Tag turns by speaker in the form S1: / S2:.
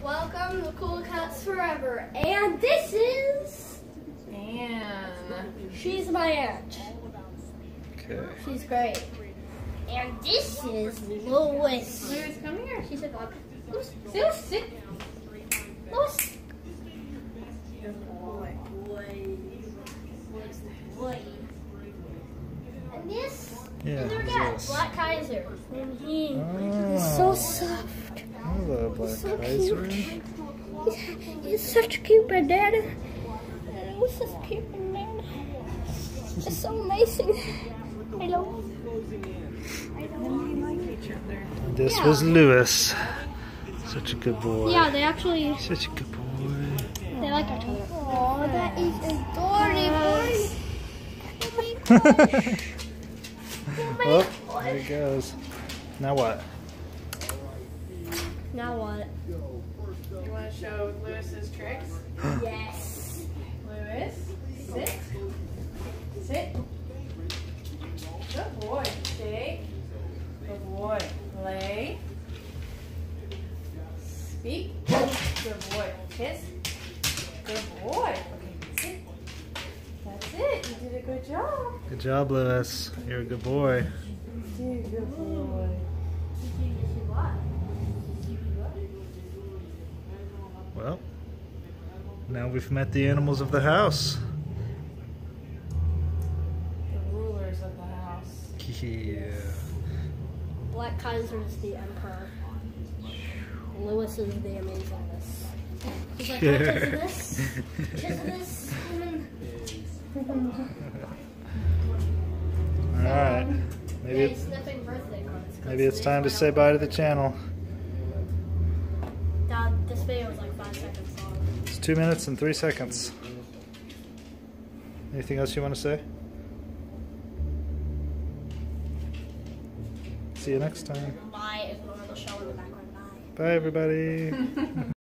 S1: Welcome to Cool Cats Forever. And this is
S2: Anne.
S1: She's my aunt.
S3: Okay.
S1: She's great. And this is Louis.
S2: Louis, come here.
S1: She's a dog. Louis.
S2: Sit.
S1: Louis.
S2: Good boy.
S1: And this
S3: Yeah,
S1: is their
S3: who's
S1: cat,
S3: this?
S1: Black Kaiser. And he
S3: Oh.
S1: is so soft.
S3: Hello, Black
S1: So
S3: Kaiser.
S1: cute. He's such a cute banana. And Louis is a cute banana. It's so amazing. Hello.
S3: This
S1: Yeah.
S3: was Louis. Such a good boy.
S1: Yeah, they actually
S3: Such a good boy.
S1: they like each other. Oh, that is adorable.
S3: Oh, there he goes. Now what?
S1: Now what?
S2: You want to show Louis's tricks?
S1: Yes.
S2: Louis, sit. Sit. Good boy. Stay. Good boy. Lay. Speak. Good boy. Kiss. Good boy. Okay, sit. That's it. You did a good job.
S3: Good job, Louis. You're a good boy.
S2: You did a good boy.
S3: Well, now we've met the animals of the house.
S2: The rulers of the house.
S3: Yeah.
S1: Black Kaiser is the emperor. Louis is the amazingness. He's like,
S3: Yeah.
S1: kiss this woman.
S3: Alright.
S1: Yeah,
S3: Maybe,
S1: he's sniffing birthday cards.
S3: maybe it's time to say bye to the channel.
S1: Dad, this video was like 5 seconds long.
S3: It's 2 minutes and 3 seconds. Anything else you want to say? See you next time.
S1: Bye. Ignore the show in the background. Bye.
S3: Bye, everybody.